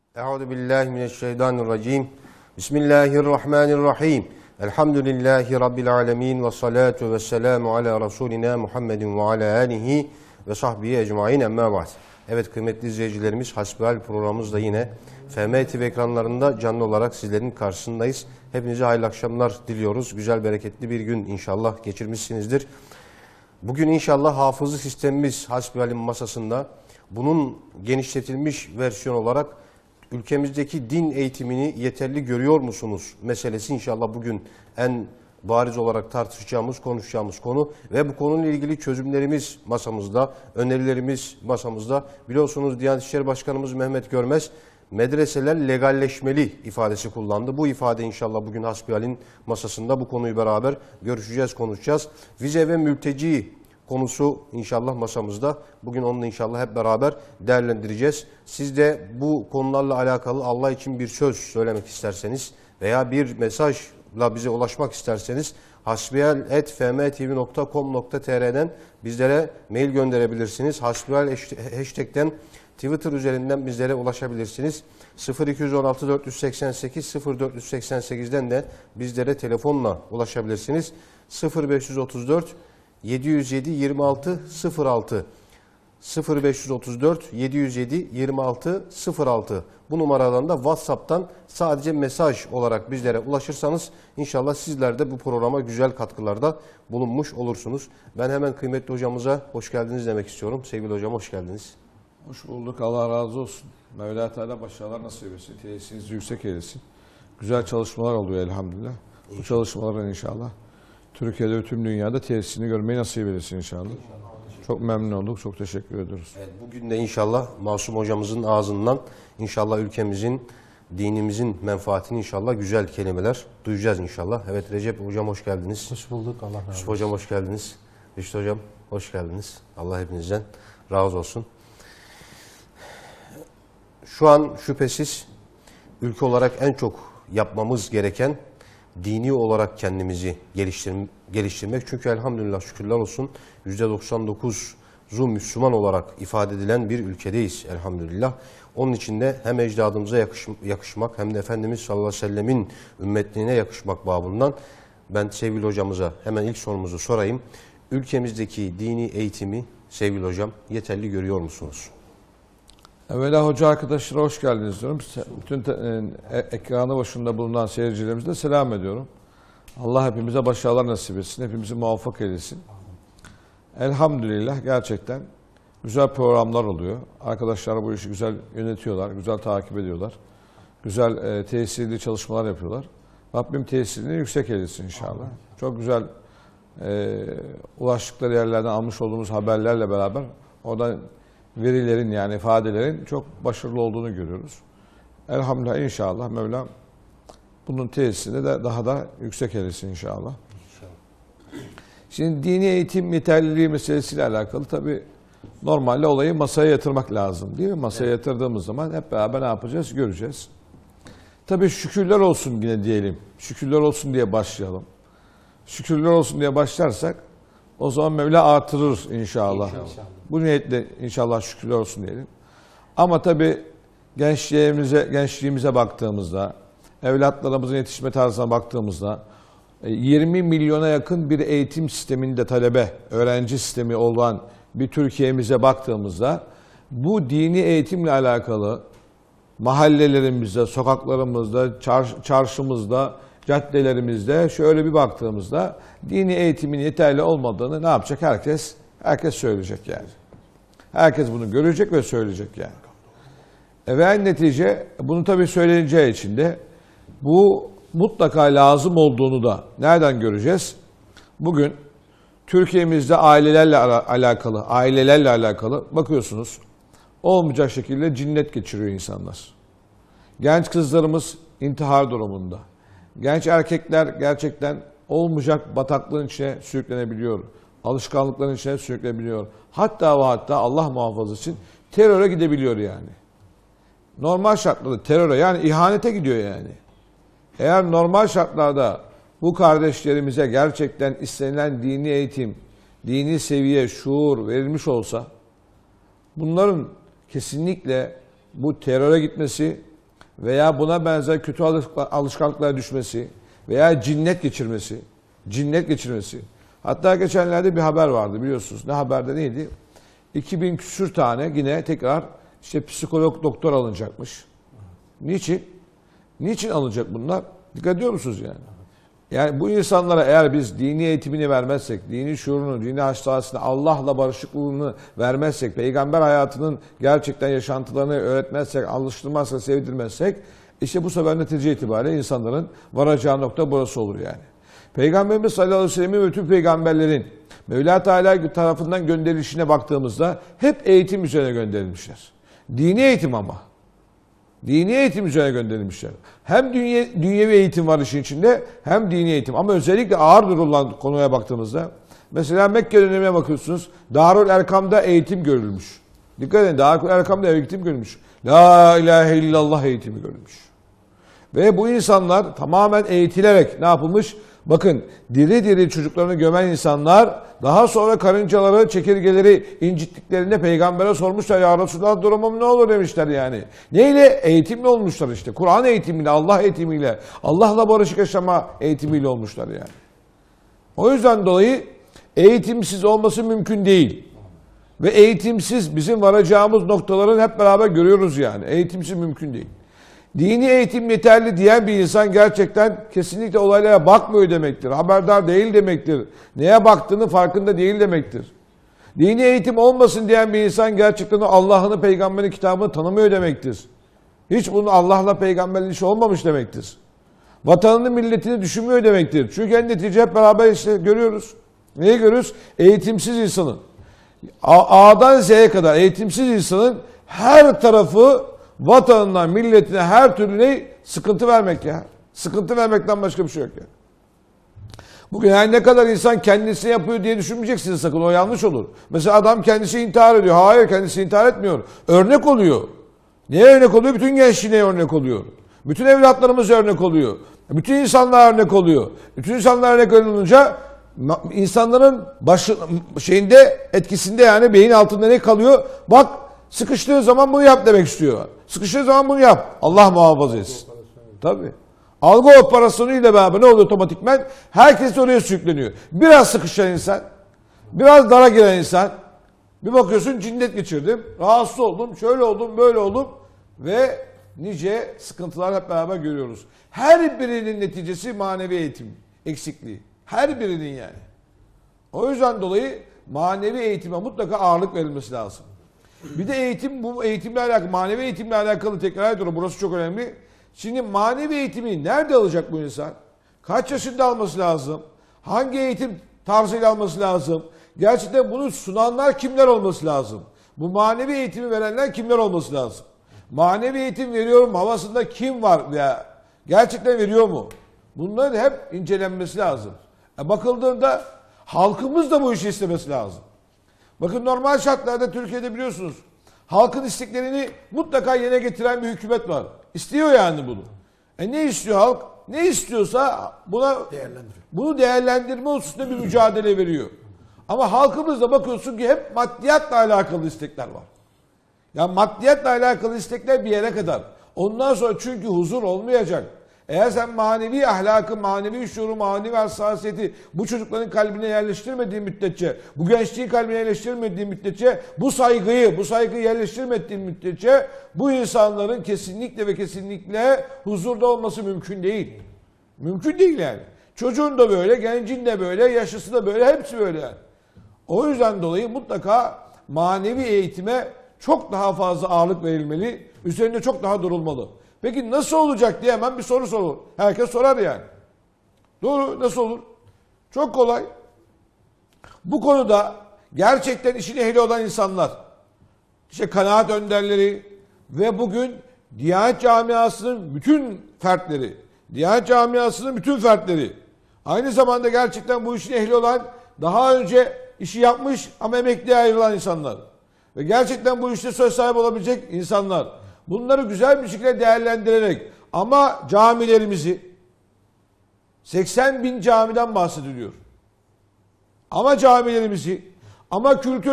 Euzu billahi mineşşeytanirracim. Bismillahirrahmanirrahim. Elhamdülillahi rabbil alamin ve salatu vesselamu ala rasulina Muhammedin ve ala alihi ve sahbihi ecmaîn. Emma ba'd. Evet kıymetli izleyicilerimiz, Hasbihal programımızda yine FM TV ekranlarında canlı olarak sizlerin karşısındayız. Hepinize hayırlı akşamlar diliyoruz. Güzel, bereketli bir gün inşallah geçirmişsinizdir. Bugün inşallah hafızı sistemimiz Hasbihal'in masasında bunun genişletilmiş versiyon olarak ülkemizdeki din eğitimini yeterli görüyor musunuz meselesi inşallah bugün en bariz olarak tartışacağımız, konuşacağımız konu ve bu konuyla ilgili çözümlerimiz masamızda, önerilerimiz masamızda. Biliyorsunuz Diyanet İşleri Başkanımız Mehmet Görmez medreseler legalleşmeli ifadesi kullandı. Bu ifade inşallah bugün Hasbihal'in masasında bu konuyu beraber görüşeceğiz, konuşacağız. Vize ve mülteci konusu inşallah masamızda. Bugün onunla inşallah hep beraber değerlendireceğiz. Siz de bu konularla alakalı Allah için bir söz söylemek isterseniz veya bir mesajla bize ulaşmak isterseniz hasbihal@fmtv.com.tr'den bizlere mail gönderebilirsiniz. Hasbihal hashtag'ten Twitter üzerinden bizlere ulaşabilirsiniz. 0216 488 0488'den de bizlere telefonla ulaşabilirsiniz. 0534 707 26 06 0534 707 26 06 bu numaradan da WhatsApp'tan sadece mesaj olarak bizlere ulaşırsanız inşallah sizler de bu programa güzel katkılarda bulunmuş olursunuz. Ben hemen kıymetli hocamıza hoş geldiniz demek istiyorum. Sevgili hocam hoş geldiniz. Hoş bulduk. Allah razı olsun. Mevla Teala başarılar nasip etsin. Tesisinizi yüksek eylesin. Güzel çalışmalar oluyor elhamdülillah. İnşallah. Bu çalışmaların inşallah Türkiye'de ve tüm dünyada tesisini görmeyi nasip eylesin inşallah. Çok memnun olduk. Çok teşekkür ediyoruz. Evet, bugün de inşallah Masum hocamızın ağzından inşallah ülkemizin, dinimizin menfaatini inşallah güzel kelimeler duyacağız inşallah. Evet Recep hocam hoş geldiniz. Hoş bulduk. Allah razı olsun. Yusuf hocam hoş geldiniz. Rüştü hocam hoş geldiniz. Allah hepinizden razı olsun. Şu an şüphesiz ülke olarak en çok yapmamız gereken dini olarak kendimizi geliştirmek. Çünkü elhamdülillah şükürler olsun %99'u Müslüman olarak ifade edilen bir ülkedeyiz elhamdülillah. Onun için de hem ecdadımıza yakışmak hem de Efendimiz sallallahu aleyhi ve sellemin ümmetliğine yakışmak babından ben sevgili hocamıza hemen ilk sorumuzu sorayım. Ülkemizdeki dini eğitimi sevgili hocam yeterli görüyor musunuz? Evvela hoca arkadaşlara hoş geldiniz diyorum. Bütün ekranı başında bulunan seyircilerimize selam ediyorum. Allah hepimize başarılar nasip etsin. Hepimizi muvaffak eylesin. Elhamdülillah gerçekten güzel programlar oluyor. Arkadaşlar bu işi güzel yönetiyorlar, güzel takip ediyorlar. Güzel tesirli çalışmalar yapıyorlar. Rabbim tesirini yüksek eylesin inşallah. Çok güzel ulaştıkları yerlerden almış olduğumuz haberlerle beraber oradan verilerin yani ifadelerin çok başarılı olduğunu görüyoruz. Elhamdülillah inşallah Mevlam bunun tesisini de daha da yüksek eylesin inşallah. Şimdi dini eğitim yeterliliği meselesiyle alakalı tabii normalde olayı masaya yatırmak lazım değil mi? Masaya yatırdığımız zaman hep beraber ne yapacağız göreceğiz. Tabii şükürler olsun yine diyelim. Şükürler olsun diye başlayalım. Şükürler olsun diye başlarsak o zaman Mevla artırır inşallah. Bu niyetle inşallah şükürler olsun diyelim. Ama tabii gençliğimize baktığımızda, evlatlarımızın yetişme tarzına baktığımızda 20 milyona yakın bir eğitim sisteminde talebe, öğrenci sistemi olan bir Türkiye'mize baktığımızda bu dini eğitimle alakalı mahallelerimizde, sokaklarımızda, çarşımızda, caddelerimizde şöyle bir baktığımızda dini eğitimin yeterli olmadığını ne yapacak herkes? Herkes söyleyecek yani. Herkes bunu görecek ve söyleyecek yani. Ve en netice bunu tabii söyleneceği için de bu mutlaka lazım olduğunu da nereden göreceğiz? Bugün Türkiye'mizde ailelerle alakalı bakıyorsunuz olmayacak şekilde cinnet geçiriyor insanlar. Genç kızlarımız intihar durumunda. Genç erkekler gerçekten olmayacak bataklığın içine sürüklenebiliyor. Alışkanlıkların içine sürüklenebiliyor. Hatta ve hatta Allah muhafaza için teröre gidebiliyor yani. Normal şartlarda teröre yani ihanete gidiyor yani. Eğer normal şartlarda bu kardeşlerimize gerçekten istenilen dini eğitim, dini seviye, şuur verilmiş olsa bunların kesinlikle bu teröre gitmesi veya buna benzer kötü alışkanlıklara düşmesi veya cinnet geçirmesi. Hatta geçenlerde bir haber vardı biliyorsunuz. Ne haberde neydi? 2000 küsür tane yine tekrar işte psikolog doktor alınacakmış. Niçin? Niçin alınacak bunlar? Dikkat ediyor musunuz yani? Yani bu insanlara eğer biz dini eğitimini vermezsek, dini şuurunu, dini hassasiyetini, Allah'la barışıklığını vermezsek, peygamber hayatının gerçekten yaşantılarını öğretmezsek, alıştırmazsak, sevdirmezsek, işte bu sefer netice itibariyle insanların varacağı nokta burası olur yani. Peygamberimiz sallallahu aleyhi ve sellem'in ve bütün peygamberlerin Mevla Teala tarafından gönderilişine baktığımızda hep eğitim üzerine gönderilmişler. Dini eğitim ama. Dini eğitim üzerine gönderilmişler. Hem dünyevi eğitim var işin içinde hem dini eğitim. Ama özellikle ağır durulan konuya baktığımızda mesela Mekke dönemine bakıyorsunuz. Darül Erkam'da eğitim görülmüş. Dikkat edin, Darül Erkam'da eğitim görülmüş. La ilahe illallah eğitimi görülmüş. Ve bu insanlar tamamen eğitilerek ne yapılmış? Bakın diri diri çocuklarını gömen insanlar daha sonra karıncaları, çekirgeleri incittiklerinde peygambere sormuşlar. Ya Resulallah durumum ne olur demişler yani. Neyle? Eğitimle olmuşlar işte. Kur'an eğitimiyle, Allah eğitimiyle, Allah'la barışık yaşama eğitimiyle olmuşlar yani. O yüzden dolayı eğitimsiz olması mümkün değil. Ve eğitimsiz bizim varacağımız noktaların hep beraber görüyoruz yani. Eğitimsiz mümkün değil. Dini eğitim yeterli diyen bir insan gerçekten kesinlikle olaylara bakmıyor demektir. Haberdar değil demektir. Neye baktığını farkında değil demektir. Dini eğitim olmasın diyen bir insan gerçekten Allah'ını, peygamberin kitabını tanımıyor demektir. Hiç bunun Allah'la peygamberin işi olmamış demektir. Vatanını, milletini düşünmüyor demektir. Çünkü en netice hep beraber işte görüyoruz. Neyi görüyoruz? Eğitimsiz insanın. A'dan Z'ye kadar eğitimsiz insanın her tarafı vatanından, milletine her türlü sıkıntı vermek ya. Sıkıntı vermekten başka bir şey yok ya. Bugün her ne kadar insan kendisini yapıyor diye düşünmeyeceksiniz sakın. O yanlış olur. Mesela adam kendisi intihar ediyor. Hayır, kendisi intihar etmiyor. Örnek oluyor. Neye örnek oluyor? Bütün gençliğe örnek oluyor. Bütün evlatlarımız örnek oluyor. Bütün insanlar örnek oluyor. Bütün insanlar örnek olunca insanların etkisinde yani beyin altında ne kalıyor? Bak sıkıştığı zaman bunu yap demek istiyor. Sıkıştığı zaman bunu yap. Allah muhafaza etsin. Tabii. Algı operasyonuyla beraber ne oluyor otomatikmen? Herkes oraya sürükleniyor. Biraz sıkışan insan, biraz dara giren insan, bir bakıyorsun cinnet geçirdim, rahatsız oldum, şöyle oldum, böyle oldum ve nice sıkıntılar hep beraber görüyoruz. Her birinin neticesi manevi eğitim eksikliği. Her birinin yani. O yüzden dolayı manevi eğitime mutlaka ağırlık verilmesi lazım. Bir de eğitim, bu eğitimle alakalı, manevi eğitimle alakalı tekrar ediyorum. Burası çok önemli. Şimdi manevi eğitimi nerede alacak bu insan? Kaç yaşında alması lazım? Hangi eğitim tarzıyla alması lazım? Gerçekten bunu sunanlar kimler olması lazım? Bu manevi eğitimi verenler kimler olması lazım? Manevi eğitim veriyorum havasında kim var veya gerçekten veriyor mu? Bunların hep incelenmesi lazım. Bakıldığında halkımız da bu işi istemesi lazım. Bakın normal şartlarda Türkiye'de biliyorsunuz halkın isteklerini mutlaka yerine getiren bir hükümet var. İstiyor yani bunu. Ne istiyor halk? Ne istiyorsa bunu değerlendirme hususunda bir mücadele veriyor. Ama halkımızda bakıyorsun ki hep maddiyatla alakalı istekler var. Yani maddiyatla alakalı istekler bir yere kadar. Ondan sonra çünkü huzur olmayacak. Eğer sen manevi ahlakı, manevi şuuru, manevi hassasiyeti bu çocukların kalbine yerleştirmediğin müddetçe, bu gençliğin kalbine yerleştirmediğin müddetçe, bu saygıyı yerleştirmediğin müddetçe bu insanların kesinlikle ve kesinlikle huzurda olması mümkün değil. Mümkün değil yani. Çocuğun da böyle, gencin de böyle, yaşlısı da böyle, hepsi böyle yani. O yüzden dolayı mutlaka manevi eğitime çok daha fazla ağırlık verilmeli, üzerinde çok daha durulmalı. Peki nasıl olacak diye hemen bir soru sorulur. Herkes sorar yani. Doğru, nasıl olur? Çok kolay. Bu konuda gerçekten işin ehli olan insanlar, işte kanaat önderleri ve bugün Diyanet Camiası'nın bütün fertleri, aynı zamanda gerçekten bu işin ehli olan, daha önce işi yapmış ama emekliye ayrılan insanlar ve gerçekten bu işte söz sahibi olabilecek insanlar, bunları güzel bir şekilde değerlendirerek ama camilerimizi 80 bin camiden bahsediliyor. Ama camilerimizi, ama kültür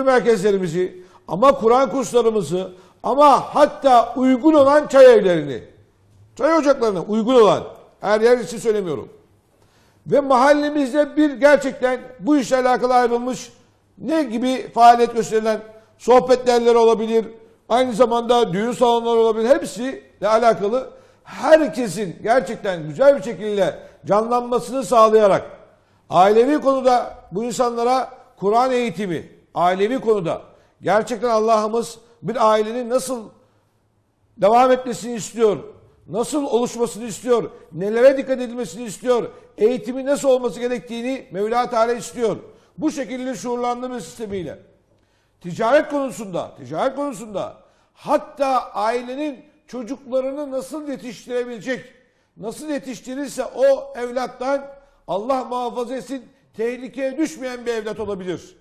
merkezlerimizi, ama Kur'an kurslarımızı, ama hatta uygun olan çay evlerini Çay ocaklarına uygun olan, her yer için söylemiyorum. Ve mahallemizde bir gerçekten bu işle alakalı ayrılmış ne gibi faaliyet gösterilen sohbet yerleri olabilir, aynı zamanda düğün salonları olabilir, hepsiyle alakalı herkesin gerçekten güzel bir şekilde canlanmasını sağlayarak ailevi konuda bu insanlara Kur'an eğitimi, ailevi konuda gerçekten Allah'ımız bir ailenin nasıl devam etmesini istiyor, nasıl oluşmasını istiyor, nelere dikkat edilmesini istiyor, eğitimin nasıl olması gerektiğini Mevla Teala istiyor. Bu şekilde şuurlandırma sistemiyle ticaret konusunda hatta ailenin çocuklarını nasıl yetiştirebilecek, nasıl yetiştirirse o evlattan Allah muhafaza etsin tehlikeye düşmeyen bir evlat olabilir.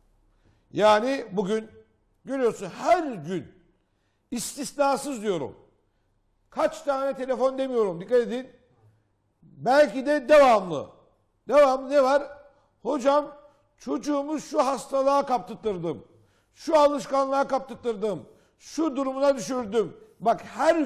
Yani bugün görüyorsun her gün istisnasız diyorum. Kaç tane telefon demiyorum, dikkat edin. Belki de devamlı. Devamlı ne var? Hocam çocuğumu şu hastalığa kaptırdım. Şu alışkanlığa kaptırdım. Şu durumuna düşürdüm. Bak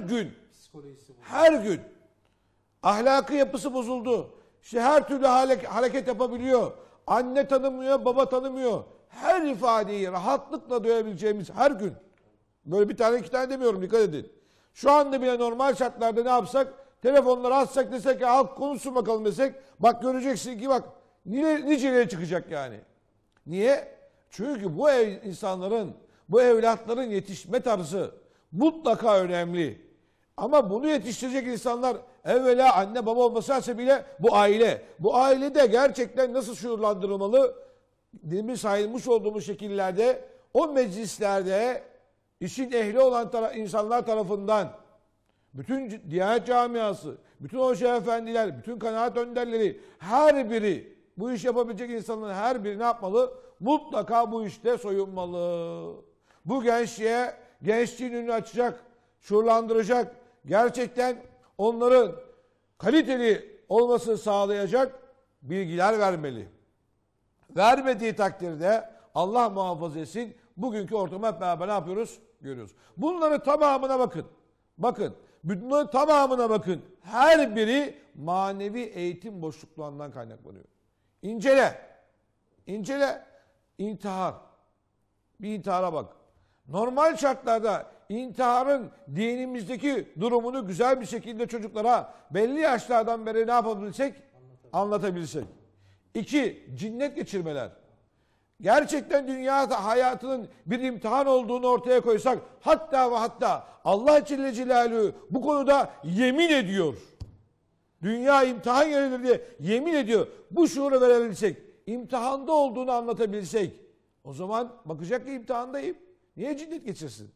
her gün ahlakı yapısı bozuldu. İşte her türlü hareket yapabiliyor. Anne tanımıyor, baba tanımıyor. Her ifadeyi rahatlıkla duyabileceğimiz her gün. Böyle bir tane iki tane demiyorum, dikkat edin. Şu anda bile normal şartlarda ne yapsak? Telefonları açsak desek ki halk konuşsun bakalım desek. Bak göreceksin ki bak niceleri çıkacak yani. Niye? Çünkü bu insanların, bu evlatların yetişme tarzı mutlaka önemli. Ama bunu yetiştirecek insanlar evvela anne baba olması hasebiyle bu aile. Bu ailede gerçekten nasıl şuurlandırılmalı? Demin sayılmış olduğumuz şekillerde o meclislerde işin ehli olan insanlar tarafından bütün Diyanet camiası, bütün hoca efendiler, bütün kanaat önderleri her biri bu iş yapabilecek insanların her biri ne yapmalı? Mutlaka bu işte soyunmalı. Bu gençliğe gençliğin önünü açacak, şuurlandıracak, gerçekten onların kaliteli olmasını sağlayacak bilgiler vermeli. Vermediği takdirde Allah muhafaza etsin bugünkü ortamı hep beraber ne yapıyoruz? Görüyoruz. Bunların tamamına bakın. Bakın. Bunların tamamına bakın. Her biri manevi eğitim boşluklarından kaynaklanıyor. İncele. İncele. İntihar. Bir intihara bak. Normal şartlarda intiharın dinimizdeki durumunu güzel bir şekilde çocuklara belli yaşlardan beri ne yapabilsek? Anlatabilsek. 2. Cinnet geçirmeler. Gerçekten dünya hayatının bir imtihan olduğunu ortaya koysak hatta ve hatta Allah Celle Celaluhu bu konuda yemin ediyor. Dünya imtihan yeridir diye yemin ediyor. Bu şuuru verebilsek, imtihanda olduğunu anlatabilsek o zaman bakacak ki imtihandayım. Niye cinnet geçirsin?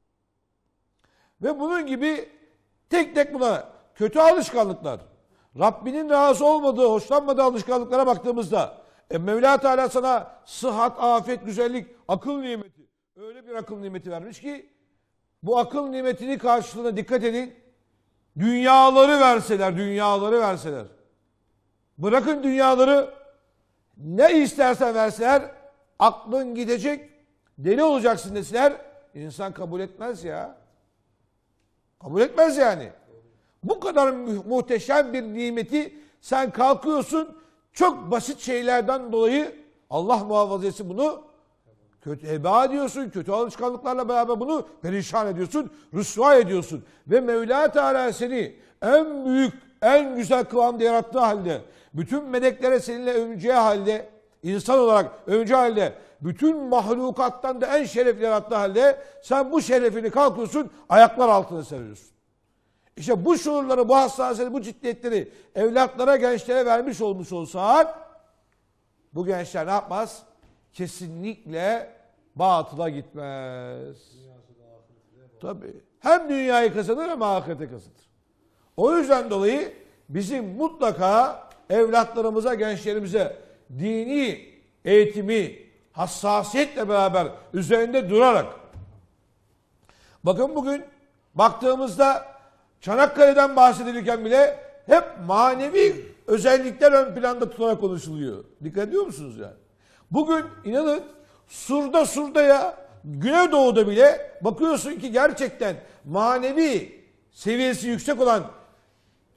Ve bunun gibi tek tek buna kötü alışkanlıklar, Rabbinin razı olmadığı, hoşlanmadığı alışkanlıklara baktığımızda Mevla Teala sana sıhhat, afiyet, güzellik, akıl nimeti. Öyle bir akıl nimeti vermiş ki bu akıl nimetini karşılığına dikkat edin. Dünyaları verseler. Bırakın dünyaları ne istersen verseler aklın gidecek, deli olacaksın deseler insan kabul etmez ya. Kabul etmez yani. Bu kadar muhteşem bir nimeti sen kalkıyorsun çok basit şeylerden dolayı Allah muhafaza etsin bunu kötü heba ediyorsun, kötü alışkanlıklarla beraber bunu perişan ediyorsun, rüsva ediyorsun. Ve Mevla Teala seni en büyük, en güzel kıvamda yarattığı halde, bütün meleklere seninle övüneceği halde, insan olarak övüneceği halde, bütün mahlukattan da en şerefli yarattığı halde, sen bu şerefini kalkıyorsun, ayaklar altına seriyorsun. İşte bu şuurları, bu hassasiyeti, bu ciddiyetleri evlatlara, gençlere vermiş olmuş olsak, bu gençler ne yapmaz? Kesinlikle batıla gitmez. Tabii. Hem dünyayı kazanır hem ahirete kazanır. O yüzden dolayı bizim mutlaka evlatlarımıza, gençlerimize dini eğitimi hassasiyetle beraber üzerinde durarak. Bakın bugün baktığımızda Çanakkale'den bahsedilirken bile hep manevi özellikler ön planda tutarak konuşuluyor. Dikkat ediyor musunuz yani? Bugün inanın Sur'da ya Güneydoğu'da bile bakıyorsun ki gerçekten manevi seviyesi yüksek olan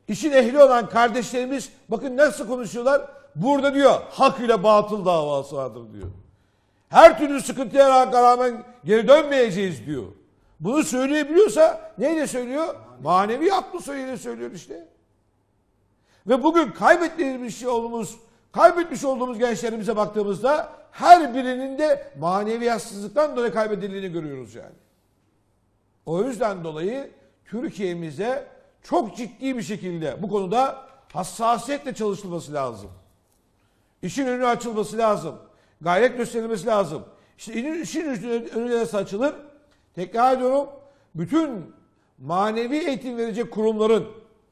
işin ehli olan kardeşlerimiz bakın nasıl konuşuyorlar. Burada diyor hak ile batıl davası vardır diyor. Her türlü sıkıntıya rağmen geri dönmeyeceğiz diyor. Bunu söyleyebiliyorsa neyle söylüyor? Manevi aklı söylüyor işte. Ve bugün kaybetmiş olduğumuz gençlerimize baktığımızda her birinin de maneviyatsızlıktan dolayı kaybedildiğini görüyoruz yani. O yüzden dolayı Türkiye'mize çok ciddi bir şekilde bu konuda hassasiyetle çalışılması lazım. İşin önü açılması lazım. Gayret gösterilmesi lazım. İşte işin önü nasıl açılır? Tekrar ediyorum. Bütün manevi eğitim verecek kurumların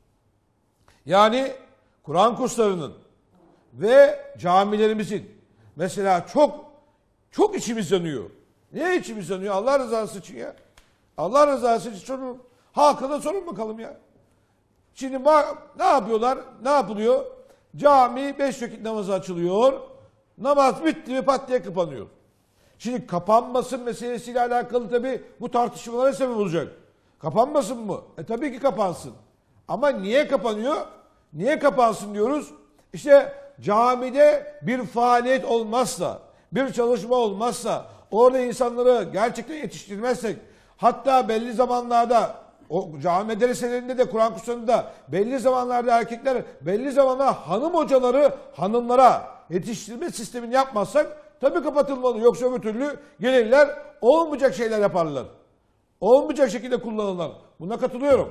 yani Kur'an kurslarının ve camilerimizin mesela çok içimiz yanıyor. Niye içimiz yanıyor? Allah rızası için ya. Allah rızası için sorun. Halkına sorun bakalım ya. Şimdi ne yapıyorlar? Ne yapılıyor? Cami 5 vakit namazı açılıyor. Namaz bitti mi pat diye kapanıyor. Şimdi kapanmasın meselesiyle alakalı tabii bu tartışmalara sebep olacak. Kapanmasın mı? Tabii ki kapansın. Ama niye kapanıyor? Niye kapansın diyoruz? İşte camide bir faaliyet olmazsa, bir çalışma olmazsa, orada insanları gerçekten yetiştirmezsek, hatta belli zamanlarda o cami medreselerinde de Kur'an kurslarında belli zamanlarda erkekler, belli zamanlarda hanım hocaları hanımlara yetiştirme sistemini yapmazsak tabii kapatılmalı. Yoksa öbür türlü gelirler olmayacak şeyler yaparlar. Olmayacak şekilde kullanırlar. Buna katılıyorum.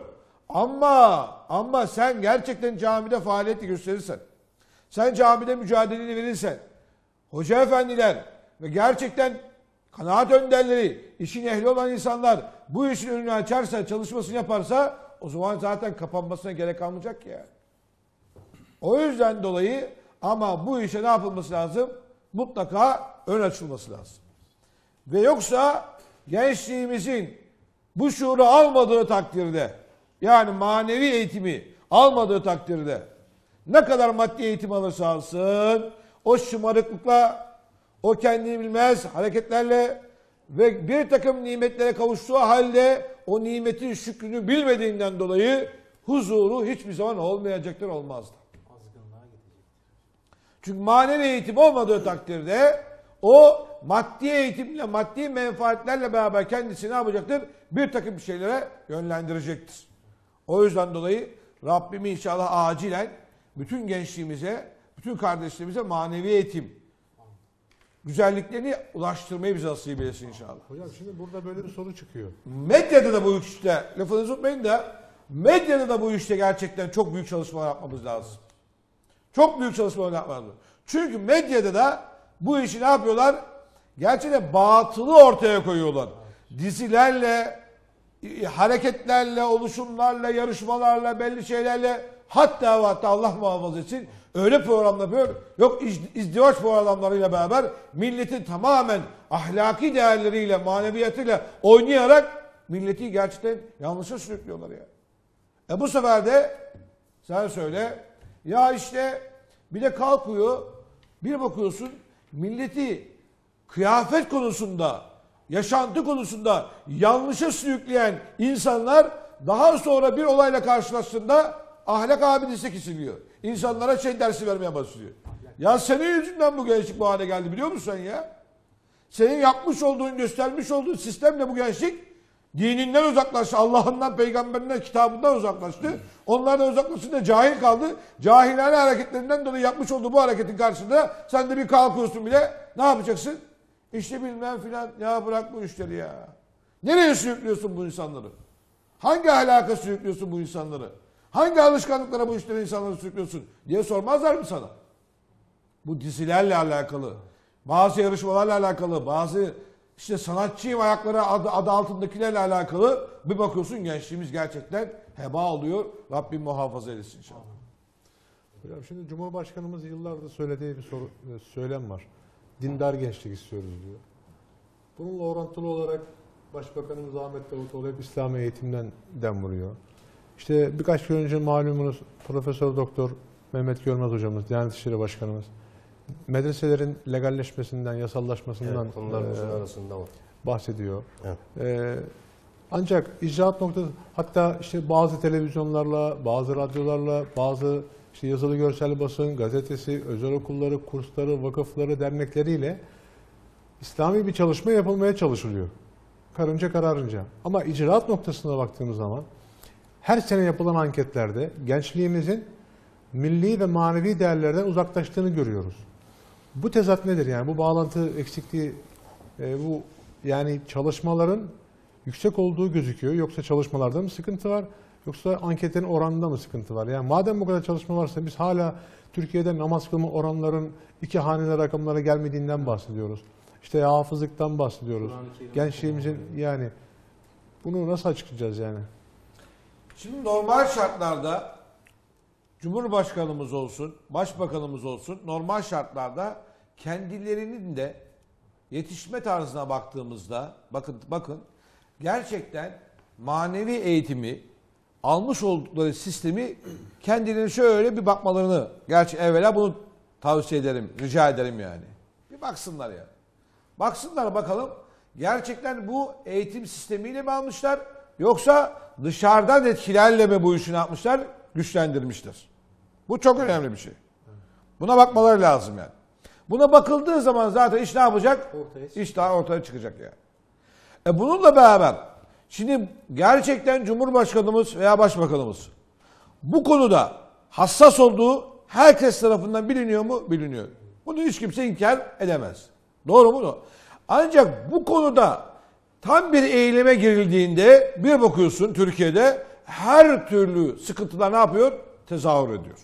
Ama sen gerçekten camide faaliyeti gösterirsen, sen camide mücadeleni verirsen, hoca efendiler ve gerçekten kanaat önderleri, işin ehli olan insanlar bu işin önünü açarsa, çalışmasını yaparsa o zaman zaten kapanmasına gerek kalmayacak ki yani. O yüzden dolayı ama bu işe ne yapılması lazım? Mutlaka ön açılması lazım. Ve yoksa gençliğimizin bu şuuru almadığı takdirde yani manevi eğitimi almadığı takdirde ne kadar maddi eğitim alırsa alsın o şımarıklıkla, o kendini bilmez hareketlerle ve bir takım nimetlere kavuştuğu halde o nimetin şükrünü bilmediğinden dolayı huzuru hiçbir zaman olmayacaktır, olmazdı. Çünkü manevi eğitim olmadığı takdirde o maddi eğitimle, maddi menfaatlerle beraber kendisini ne yapacaktır? Bir takım şeylere yönlendirecektir. O yüzden dolayı Rabbim inşallah acilen bütün gençliğimize, bütün kardeşlerimize manevi eğitim güzelliklerini ulaştırmayı bize nasip eylesin inşallah. Hocam şimdi burada böyle bir soru çıkıyor. Medyada da bu işte, lafınızı unutmayın da, medyada da bu işte gerçekten çok büyük çalışmalar yapmamız lazım. Çok büyük çalışmalar yapmamız lazım. Çünkü medyada da bu işi ne yapıyorlar? Gerçekten batılı ortaya koyuyorlar. Dizilerle, hareketlerle, oluşumlarla, yarışmalarla, belli şeylerle hatta Allah muhafaza etsin öyle programlar yapıyor. Yok izdivaç programlarıyla beraber milletin tamamen ahlaki değerleriyle, maneviyatıyla oynayarak milleti gerçekten yanlışa sürüklüyorlar ya. Bu sefer de sen söyle ya işte bir de kalkıyor bir bakıyorsun milleti kıyafet konusunda, yaşantı konusunda yanlışa sürükleyen insanlar daha sonra bir olayla karşılaştığında ahlak abidesi kesiliyor. İnsanlara dersi vermeye başlıyor. Ya senin yüzünden bu gençlik bu hale geldi biliyor musun sen ya? Senin yapmış olduğun, göstermiş olduğun sistemle bu gençlik dininden uzaklaştı. Allah'ından, peygamberinden, kitabından uzaklaştı. Onlardan uzaklaşınca cahil kaldı. Cahilane hareketlerinden dolayı yapmış olduğu bu hareketin karşısında sen de bir kalkıyorsun bile. Ne yapacaksın? İşte bilmem filan. Ya bırak bu işleri ya. Nereye sürüklüyorsun bu insanları? Hangi ahlaka sürüklüyorsun bu insanları? Hangi alışkanlıklara bu işleri insanları sürüklüyorsun diye sormazlar mı sana? Bu dizilerle alakalı, bazı yarışmalarla alakalı, bazı işte sanatçıyım ayakları adı altındakilerle alakalı bir bakıyorsun gençliğimiz gerçekten heba oluyor. Rabbim muhafaza eylesin inşallah. Hocam şimdi Cumhurbaşkanımız yıllardır söylediği bir söylem var. Dindar gençlik istiyoruz diyor. Bununla orantılı olarak Başbakanımız Ahmet Davutoğlu hep İslami eğitimden dem vuruyor. İşte birkaç gün önce malumunuz Profesör Doktor Mehmet Görmez hocamız, Diyanet İşleri Başkanımız medreselerin legalleşmesinden, yasallaşmasından bunların arasında var. bahsediyor. Evet. Ancak icraat noktası, hatta işte bazı televizyonlarla, bazı radyolarla, bazı işte yazılı görsel basın, gazetesi, özel okulları, kursları, vakıfları, dernekleriyle İslami bir çalışma yapılmaya çalışılıyor. Karınca kararınca. Ama icraat noktasına baktığımız zaman her sene yapılan anketlerde gençliğimizin milli ve manevi değerlerden uzaklaştığını görüyoruz. Bu tezat nedir yani? Bu bağlantı eksikliği, bu yani çalışmaların yüksek olduğu gözüküyor. Yoksa çalışmalarda mı sıkıntı var? Yoksa anketlerin oranında mı sıkıntı var? Yani madem bu kadar çalışma varsa biz hala Türkiye'de namaz kılma oranların 2 haneli rakamlara gelmediğinden bahsediyoruz. İşte hafızlıktan bahsediyoruz. Gençliğimizin yani bunu nasıl açıklayacağız yani? Şimdi normal şartlarda Cumhurbaşkanımız olsun, Başbakanımız olsun normal şartlarda kendilerinin de yetişme tarzına baktığımızda bakın gerçekten manevi eğitimi almış oldukları sistemi kendilerine şöyle bir bakmalarını gerçi evvela bunu tavsiye ederim, rica ederim yani. Bir baksınlar ya. Baksınlar bakalım gerçekten bu eğitim sistemiyle mi almışlar yoksa dışarıdan etkilerle mi bu işi yapmışlar, güçlendirmişler. Bu çok önemli bir şey. Buna bakmaları lazım yani. Buna bakıldığı zaman zaten iş ne yapacak? İş daha ortaya çıkacak yani. Bununla beraber şimdi gerçekten Cumhurbaşkanımız veya Başbakanımız bu konuda hassas olduğu herkes tarafından biliniyor mu? Biliniyor. Bunu hiç kimse inkar edemez. Doğru mu? Ancak bu konuda tam bir eyleme girildiğinde bir bakıyorsun Türkiye'de her türlü sıkıntılar ne yapıyor? Tezahür ediyor.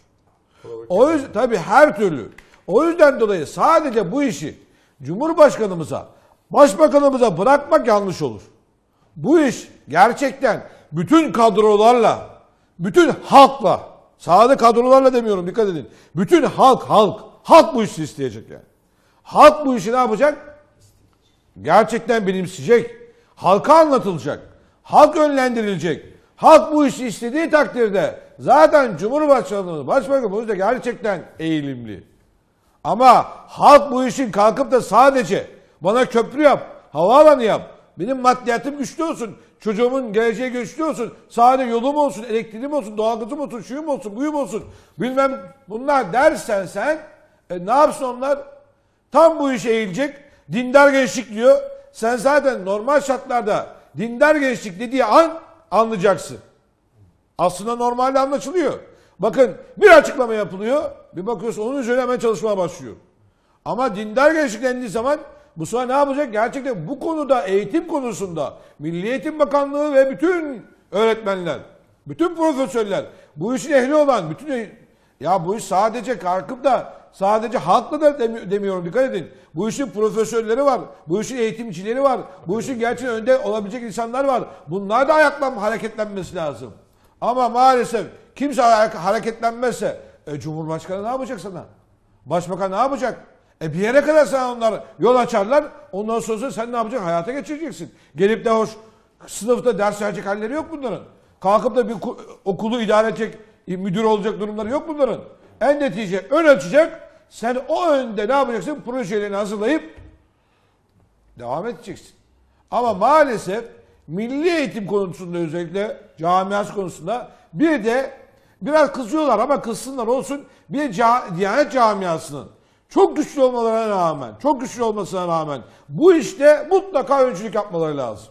O yüzden tabii her türlü. O yüzden dolayı sadece bu işi Cumhurbaşkanımıza, Başbakanımıza bırakmak yanlış olur. Bu iş gerçekten bütün kadrolarla, bütün halkla, sadece kadrolarla demiyorum dikkat edin. Bütün halk bu işi isteyecek yani. Halk bu işi ne yapacak? Gerçekten benimseyecek. Halka anlatılacak. Halk yönlendirilecek. Halk bu işi istediği takdirde zaten Cumhurbaşkanımız, Başbakanımız da gerçekten eğilimli. Ama halk bu işin kalkıp da sadece bana köprü yap, havaalanı yap, benim maddiyatım güçlü olsun, çocuğumun geleceği güçlü olsun, sadece yolum olsun, elektriğim olsun, doğalgazım olsun, şuyum olsun, buyum olsun, bilmem bunlar dersen sen ne yapsın onlar? Tam bu işe eğilecek, dindar gençlik diyor. Sen zaten normal şartlarda dindar gençlik dediği an anlayacaksın. Aslında normalde anlaşılıyor. Bakın bir açıklama yapılıyor. Bir bakıyorsun onun üzerine hemen çalışmaya başlıyor. Ama dindar gençlik dendiği zaman bu sefer ne yapacak? Gerçekten bu konuda eğitim konusunda Milli Eğitim Bakanlığı ve bütün öğretmenler, bütün profesörler, bu işin ehli olan, ya bu iş sadece kalkıp da sadece halkla da demiyorum dikkat edin. Bu işin profesörleri var, bu işin eğitimcileri var, bu işin gerçekten önde olabilecek insanlar var. Bunlar da hareketlenmesi lazım. Ama maalesef kimse hareketlenmezse Cumhurbaşkanı ne yapacak sana? Başbakan ne yapacak? Bir yere kadar sana onlar yol açarlar. Ondan sonra sen ne yapacaksın? Hayata geçireceksin. Gelip de hoş sınıfta ders verecek halleri yok bunların. Kalkıp da bir okulu idare edecek, müdür olacak durumları yok bunların. En netice ön açacak. Sen o önde ne yapacaksın? Projelerini hazırlayıp devam edeceksin. Ama maalesef milli eğitim konusunda özellikle camiası konusunda bir de biraz kızıyorlar ama kızsınlar olsun bir Diyanet camiasının çok güçlü olmasına rağmen bu işte mutlaka öncülük yapmaları lazım.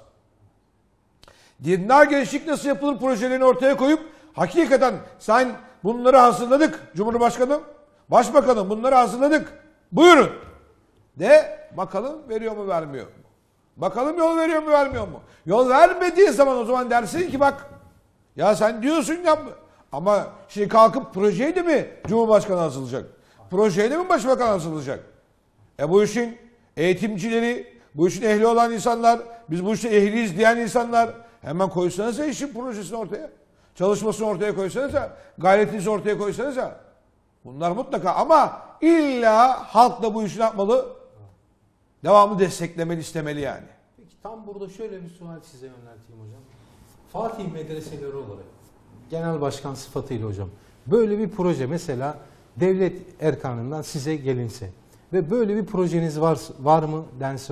Dindar gençlik nasıl yapılır projelerini ortaya koyup hakikaten sen bunları hazırladık Cumhurbaşkanım, Başbakanım bunları hazırladık. Buyurun. De bakalım veriyor mu vermiyor mu? Bakalım yol veriyor mu vermiyor mu? Yol vermediği zaman o zaman dersin ki bak ya sen diyorsun ya ama şimdi kalkıp projeyi de mi Cumhurbaşkanı hazırlayacak? Projeyi de mi Başbakan hazırlayacak? Bu işin eğitimcileri, bu işin ehli olan insanlar, biz bu işin ehliyiz diyen insanlar hemen koysanıza işin projesini ortaya. Çalışmasını ortaya koysanıza, gayretinizi ortaya koysanıza. Bunlar mutlaka ama illa halk da bu işi yapmalı. Devamlı desteklemeli, istemeli yani. Peki tam burada şöyle bir sual size yönelteyim hocam. Fatih medreseleri olarak genel başkan sıfatıyla hocam böyle bir proje mesela devlet erkanından size gelinse ve böyle bir projeniz var mı dense hocam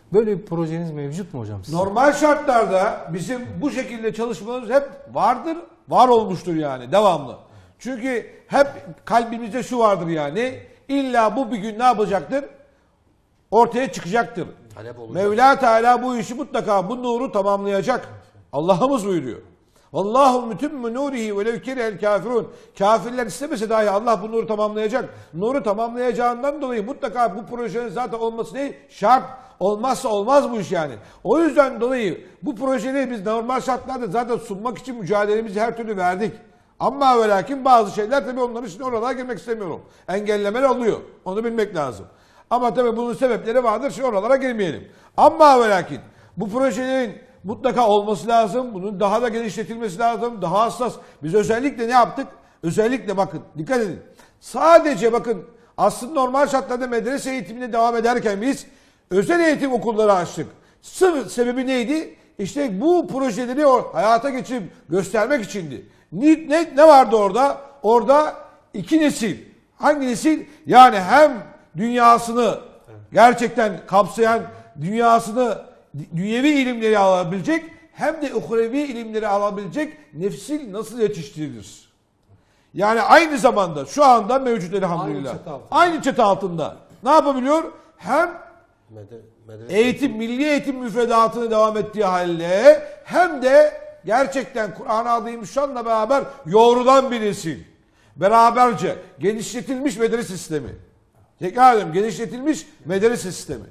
Böyle bir projeniz mevcut mu hocam? Sizin? Normal şartlarda bizim bu şekilde çalışmamız hep vardır, var olmuştur yani devamlı. Çünkü hep kalbimizde şu vardır yani, illa bu bir gün ne yapacaktır? Ortaya çıkacaktır. Talep olacak. Mevla Teala bu işi mutlaka, bu nuru tamamlayacak. Allah'ımız buyuruyor. Vallahu mütimmü nurihi ve lev kerihel kafirun. Kafirler istemese dahi Allah bu nuru tamamlayacak. Nuru tamamlayacağından dolayı mutlaka bu projenin zaten olması ne? Şart. Olmazsa olmaz bu iş yani. O yüzden dolayı bu projeleri biz normal şartlarda zaten sunmak için mücadelemizi her türlü verdik. Ama ve lakin bazı şeyler tabii onların için oralara girmek istemiyorum. Engellemeler oluyor. Onu bilmek lazım. Ama tabii bunun sebepleri vardır. Şimdi oralara girmeyelim. Ama ve lakin bu projelerin mutlaka olması lazım. Bunun daha da genişletilmesi lazım. Daha hassas. Biz özellikle ne yaptık? Özellikle bakın dikkat edin. Sadece bakın aslında normal şartlarda medrese eğitimine devam ederken biz özel eğitim okulları açtık. Sırf sebebi neydi? İşte bu projeleri hayata geçirip göstermek içindi. Ne vardı orada? Orada iki nesil. Hangi nesil? Yani hem dünyasını gerçekten kapsayan, dünyasını, dünyevi ilimleri alabilecek, hem de uhrevi ilimleri alabilecek nesil nasıl yetiştirilir? Yani aynı zamanda şu anda mevcut elhamdülillah. Aynı çatı altında. Ne yapabiliyor? Hem eğitim, milli eğitim müfredatını devam ettiği halde hem de gerçekten Kur'an-ı Azimüşşan'la beraber yoğrulan bir nesil. Beraberce genişletilmiş medrese sistemi. Tekrar ediyorum, genişletilmiş medrese sistemi.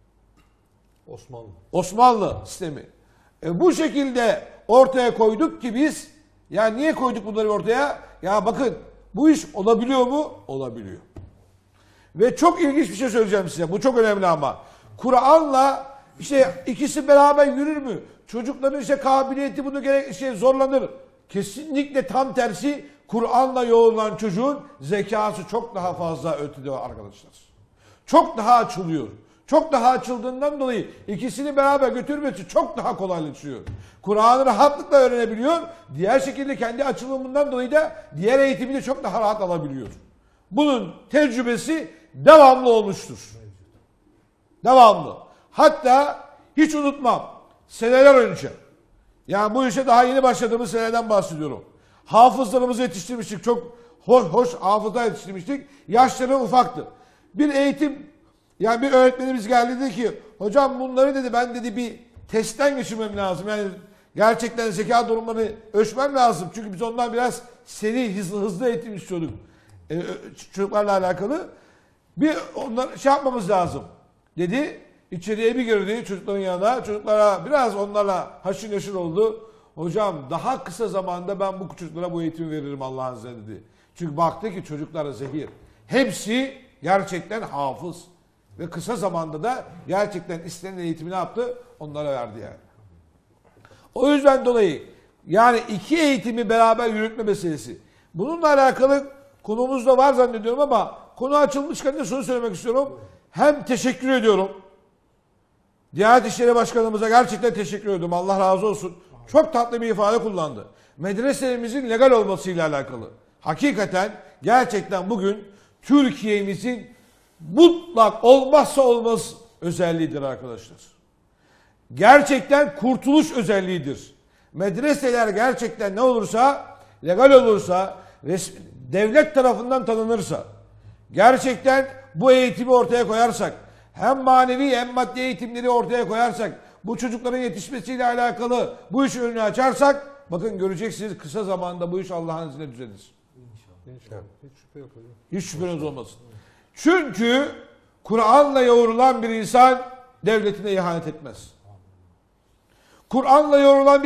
Osmanlı sistemi. Bu şekilde ortaya koyduk ki biz, yani niye koyduk bunları ortaya? Ya bakın bu iş olabiliyor mu? Olabiliyor. Ve çok ilginç bir şey söyleyeceğim size. Bu çok önemli ama. Kur'an'la işte ikisi beraber yürür mü? Çocukların işte kabiliyeti bunu zorlanır. Kesinlikle tam tersi, Kur'an'la yoğrulan çocuğun zekası çok daha fazla ötede arkadaşlar. Çok daha açılıyor. Çok daha açıldığından dolayı ikisini beraber götürmesi çok daha kolaylaşıyor. Kur'an'ı rahatlıkla öğrenebiliyor. Diğer şekilde kendi açılımından dolayı da diğer eğitimi de çok daha rahat alabiliyor. Bunun tecrübesi devamlı olmuştur. Devamlı. Hatta hiç unutmam. Seneler önce. Yani bu işe daha yeni başladığımız seneden bahsediyorum. Hafızlarımızı yetiştirmiştik. Çok hoş hafızlar yetiştirmiştik. Yaşları ufaktı. Bir eğitim, yani bir öğretmenimiz geldi dedi ki, hocam bunları dedi ben dedi bir testten geçirmem lazım. Yani gerçekten zeka durumlarını ölçmem lazım. Çünkü biz ondan biraz seri, hızlı eğitim istiyorduk. Çocuklarla alakalı. Bir onlar yapmamız lazım dedi. İçeriye bir girdi çocukların yanına. Çocuklara biraz onlarla haşır neşir oldu. Hocam daha kısa zamanda ben bu çocuklara bu eğitimi veririm Allah'ın izniyle dedi. Çünkü baktı ki çocuklara zehir. Hepsi gerçekten hafız. Ve kısa zamanda da gerçekten istenen eğitimi ne yaptı? Onlara verdi yani. O yüzden dolayı yani iki eğitimi beraber yürütme meselesi. Bununla alakalı konumuz da var zannediyorum ama konu açılmışken de şunu söylemek istiyorum. Hem teşekkür ediyorum. Diyanet İşleri Başkanımıza gerçekten teşekkür ediyorum. Allah razı olsun. Çok tatlı bir ifade kullandı. Medreselerimizin legal olmasıyla alakalı. Hakikaten gerçekten bugün Türkiye'mizin mutlak olmazsa olmaz özelliğidir arkadaşlar. Gerçekten kurtuluş özelliğidir. Medreseler gerçekten ne olursa, legal olursa, devlet tarafından tanınırsa, gerçekten bu eğitimi ortaya koyarsak, hem manevi hem maddi eğitimleri ortaya koyarsak, bu çocukların yetişmesiyle alakalı bu işi önünü açarsak, bakın göreceksiniz kısa zamanda bu iş Allah'ın izniyle düzelir. İnşallah. Hiç şüphe yok hocam. Hiç şüpheniz olmasın. Çünkü Kur'an'la yoğrulan bir insan devletine ihanet etmez. Kur'an'la yoğrulan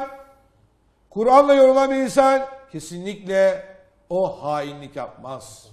bir insan kesinlikle o hainlik yapmaz.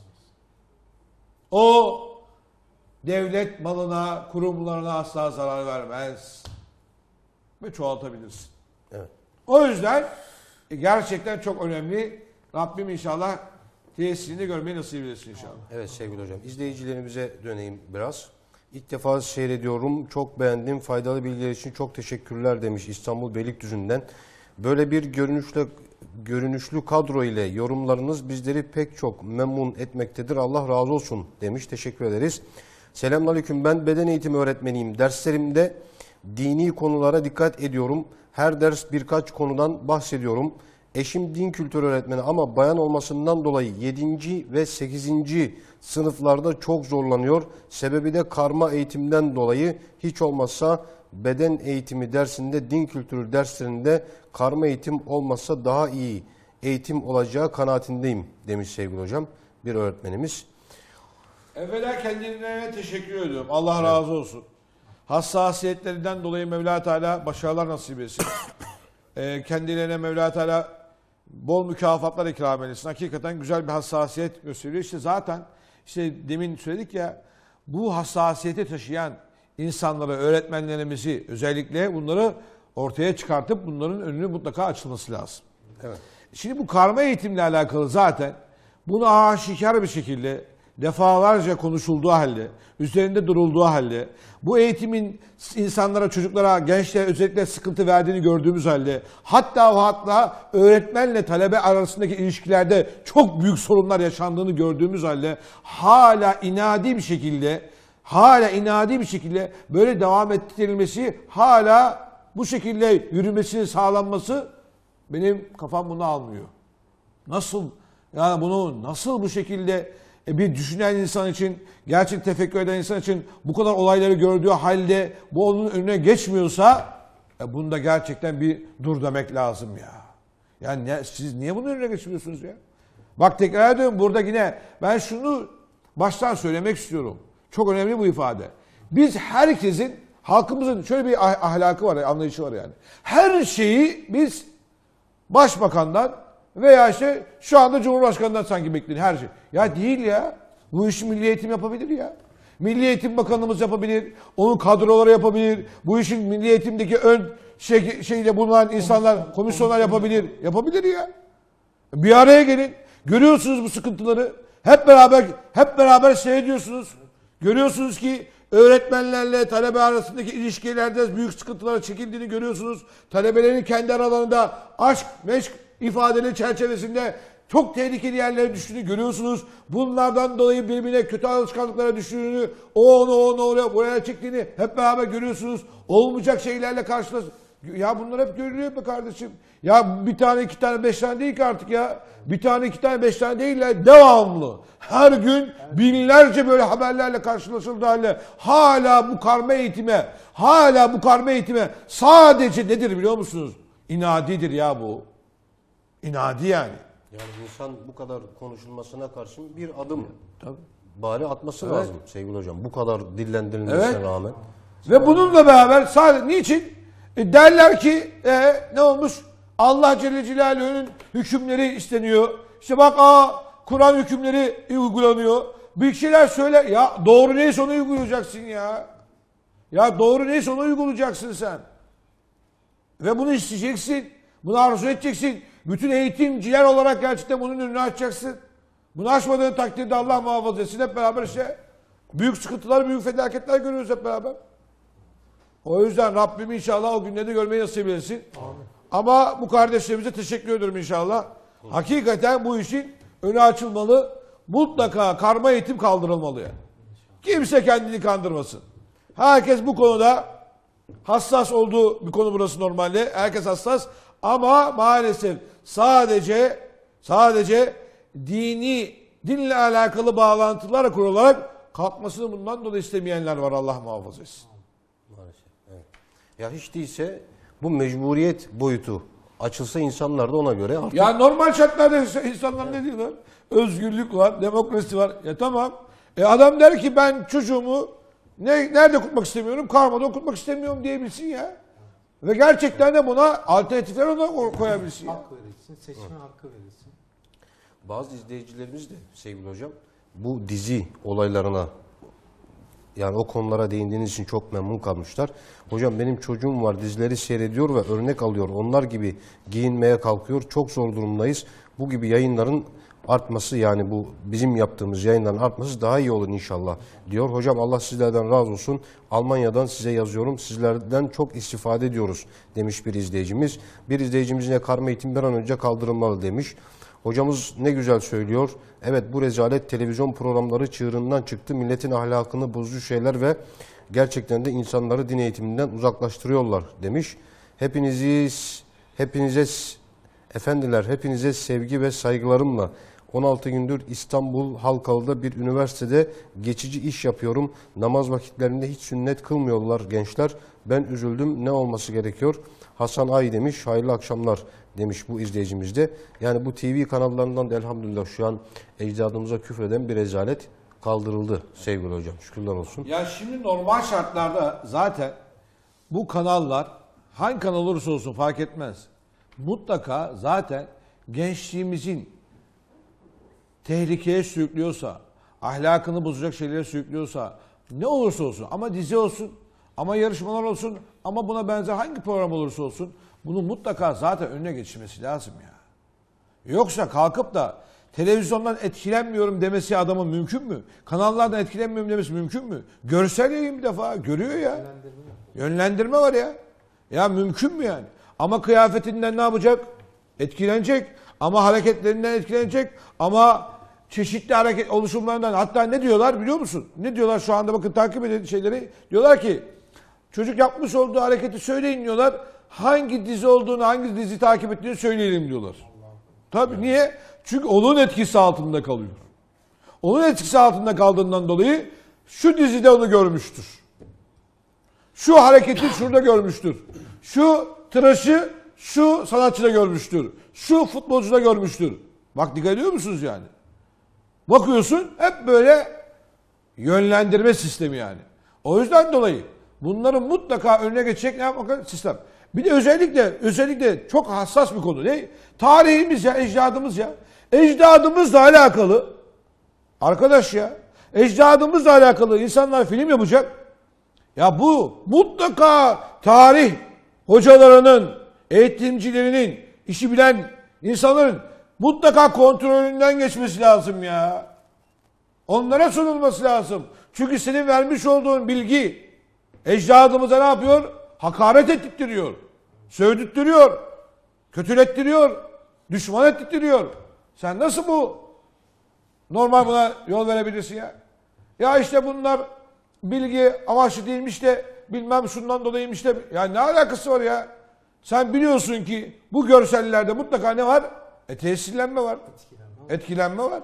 O devlet malına, kurumlarına asla zarar vermez. Ve çoğaltabilirsin. Evet. O yüzden gerçekten çok önemli. Rabbim inşallah tesirini görmeyi nasip etsin inşallah. Evet sevgili hocam. İzleyicilerimize döneyim biraz. İlk defa seyrediyorum. Çok beğendim. Faydalı bilgiler için çok teşekkürler demiş İstanbul Beylikdüzü'nden. Böyle bir görünüşlü kadro ile yorumlarınız bizleri pek çok memnun etmektedir. Allah razı olsun demiş. Teşekkür ederiz. Selamünaleyküm, ben beden eğitimi öğretmeniyim. Derslerimde dini konulara dikkat ediyorum. Her ders birkaç konudan bahsediyorum. Eşim din kültürü öğretmeni ama bayan olmasından dolayı 7. ve 8. sınıflarda çok zorlanıyor. Sebebi de karma eğitimden dolayı. Hiç olmazsa beden eğitimi dersinde, din kültürü derslerinde karma eğitim olmazsa daha iyi eğitim olacağı kanaatindeyim demiş sevgili hocam bir öğretmenimiz. Evvela kendilerine teşekkür ediyorum. Allah razı olsun. Hassasiyetlerinden dolayı Mevla Teala başarılar nasip etsin. Kendilerine Mevla Teala bol mükafatlar ikram etsin. Hakikaten güzel bir hassasiyet gösteriyor. İşte zaten demin söyledik ya, bu hassasiyeti taşıyan insanları, öğretmenlerimizi özellikle bunları ortaya çıkartıp bunların önünü mutlaka açılması lazım. Evet. Şimdi bu karma eğitimle alakalı zaten bunu aşikar bir şekilde defalarca konuşulduğu halde, üzerinde durulduğu halde, bu eğitimin insanlara, çocuklara, gençlere özellikle sıkıntı verdiğini gördüğümüz halde, hatta öğretmenle talebe arasındaki ilişkilerde çok büyük sorunlar yaşandığını gördüğümüz halde hala inadi bir şekilde böyle devam ettirilmesi, hala bu şekilde yürümesinin sağlanması benim kafam bunu almıyor. Nasıl, yani bunu nasıl bu şekilde bir düşünen insan için, gerçek tefekkür eden insan için bu kadar olayları gördüğü halde bu onun önüne geçmiyorsa bunda gerçekten bir dur demek lazım ya. Yani siz niye bunun önüne geçmiyorsunuz ya? Bak tekrar ediyorum, burada yine ben şunu baştan söylemek istiyorum. Çok önemli bu ifade. Biz herkesin, halkımızın şöyle bir ahlakı var, anlayışı var yani. Her şeyi biz başbakandan veya şu anda Cumhurbaşkanı'ndan sanki bekleniyor her şey. Ya değil ya. Bu işi Milli Eğitim yapabilir ya. Milli Eğitim Bakanımız yapabilir. Onun kadroları yapabilir. Bu işin Milli Eğitim'deki ön şeyde bulunan insanlar, komisyonlar yapabilir. Yapabilir ya. Bir araya gelin. Görüyorsunuz bu sıkıntıları. Hep beraber seyrediyorsunuz. Görüyorsunuz ki öğretmenlerle talebe arasındaki ilişkilerde büyük sıkıntılara çekildiğini görüyorsunuz. Talebelerin kendi aralarında aşk, meşk ifadeleri çerçevesinde çok tehlikeli yerlere düştüğünü görüyorsunuz. Bunlardan dolayı birbirine kötü alışkanlıklara düştüğünü, onu oraya buraya çektiğini hep beraber görüyorsunuz. Olmayacak şeylerle karşılaşıyorsunuz. Ya bunlar hep görülüyor be kardeşim. Ya bir tane, iki tane, 5 tane değil ki artık ya. Bir tane, iki tane, 5 tane değil ya. Devamlı. Her gün binlerce böyle haberlerle karşılaşıldığı halde hala bu karma eğitime sadece nedir biliyor musunuz? İnadidir ya bu. İnadi yani. Yani insan bu kadar konuşulmasına karşın bir adım Tabii. bari atması lazım sevgili hocam. Bu kadar dillendirilmesine rağmen. Ve bununla beraber sadece niçin? Derler ki ne olmuş? Allah Celle Celaluhu'nun hükümleri isteniyor. İşte bak Kur'an hükümleri uygulanıyor. Bir şeyler söyle. Ya doğru neyse onu uygulayacaksın ya. Ya doğru neyse onu uygulayacaksın sen. Ve bunu isteyeceksin. Bunu arzu edeceksin. Bütün eğitimciler olarak gerçekten bunun önünü açacaksın. Bunu açmadığın takdirde Allah muhafaza etsin, hep beraber büyük sıkıntılar, büyük felaketler görüyoruz hep beraber. O yüzden Rabbim inşallah o günleri görmeyi nasip etsin. Ama bu kardeşlerimize teşekkür ediyorum inşallah. Hakikaten bu işin önü açılmalı. Mutlaka karma eğitim kaldırılmalı yani. Kimse kendini kandırmasın. Herkes bu konuda hassas olduğu bir konu burası normalde. Herkes hassas. Ama maalesef sadece dinle alakalı bağlantılar kurularak kalkmasını bundan dolayı istemeyenler var, Allah muhafaza etsin. Maalesef. Evet. Ya hiç değilse bu mecburiyet boyutu açılsa insanlar da ona göre artık... Ya normal şartlarda insanlar ne diyorlar? Özgürlük var, demokrasi var. Ya tamam. Adam der ki ben çocuğumu nerede okutmak istemiyorum? Karmada okutmak istemiyorum diyebilsin ya. Ve gerçekten de buna alternatifler ona koyabilsin. Hak verilsin, seçme hakkı verilsin. Bazı izleyicilerimiz de sevgili hocam bu dizi olaylarına, yani o konulara değindiğiniz için çok memnun kalmışlar. Hocam benim çocuğum var, dizileri seyrediyor ve örnek alıyor. Onlar gibi giyinmeye kalkıyor. Çok zor durumdayız. Bu gibi yayınların artması, yani bu bizim yaptığımız yayınların artması daha iyi olur inşallah diyor. Hocam Allah sizlerden razı olsun. Almanya'dan size yazıyorum. Sizlerden çok istifade ediyoruz demiş bir izleyicimiz. Bir izleyicimiz yine karma eğitim bir an önce kaldırılmalı demiş. Hocamız ne güzel söylüyor. Evet, bu rezalet televizyon programları çığırından çıktı. Milletin ahlakını bozucu şeyler ve gerçekten de insanları din eğitiminden uzaklaştırıyorlar demiş. Hepinize sevgi ve saygılarımla 16 gündür İstanbul Halkalı'da bir üniversitede geçici iş yapıyorum. Namaz vakitlerinde hiç sünnet kılmıyorlar gençler. Ben üzüldüm. Ne olması gerekiyor? Hasan Ay demiş. Hayırlı akşamlar demiş bu izleyicimiz de. Yani bu TV kanallarından da elhamdülillah şu an ecdadımıza küfreden bir rezalet kaldırıldı sevgili hocam. Şükürler olsun. Ya şimdi normal şartlarda zaten bu kanallar hangi kanal olursa olsun fark etmez. Mutlaka zaten gençliğimizin tehlikeye sürüklüyorsa, ahlakını bozacak şeylere sürüklüyorsa, ne olursa olsun, ama dizi olsun, ama yarışmalar olsun, ama buna benzer hangi program olursa olsun, bunu mutlaka zaten önüne geçirmesi lazım ya. Yoksa kalkıp da televizyondan etkilenmiyorum demesi adamın mümkün mü? Kanallardan etkilenmiyorum demesi mümkün mü? Görsel yayın bir defa görüyor ya. Yönlendirme var ya. Ya mümkün mü yani? Ama kıyafetinden ne yapacak? Etkilenecek. Ama hareketlerinden etkilenecek. Ama çeşitli hareket oluşumlarından, hatta ne diyorlar biliyor musun? Ne diyorlar şu anda, bakın takip edin şeyleri. Diyorlar ki çocuk yapmış olduğu hareketi söyleyin diyorlar. Hangi dizi olduğunu, hangi dizi takip ettiğini söyleyelim diyorlar. Tabii niye? Çünkü onun etkisi altında kalıyor. Onun etkisi altında kaldığından dolayı şu dizide onu görmüştür. Şu hareketi şurada görmüştür. Şu tıraşı şu sanatçıda görmüştür. Şu futbolcuda görmüştür. Bak, dikkat ediyor musunuz yani? Bakıyorsun hep böyle yönlendirme sistemi yani. O yüzden dolayı bunların mutlaka önüne geçecek ne yapmak sistem. Bir de özellikle çok hassas bir konu. Ne? Tarihimiz ya, ecdadımız ya. Ecdadımızla alakalı arkadaş ya, ecdadımızla alakalı insanlar film yapacak. Ya bu mutlaka tarih hocalarının, eğitimcilerinin, işi bilen insanların mutlaka kontrolünden geçmesi lazım ya. Onlara sunulması lazım. Çünkü senin vermiş olduğun bilgi ecdadımıza ne yapıyor? Hakaret ettirtiyor, sövdürtüyor, kötülettiriyor, düşman ettirtiyor. Sen nasıl bu normal buna yol verebilirsin ya? Ya işte bunlar bilgi amaçlı değilmiş de bilmem şundan dolayıymış de. Ya ne alakası var ya? Sen biliyorsun ki bu görsellerde mutlaka ne var? Tesirlenme var. Etkilenme var.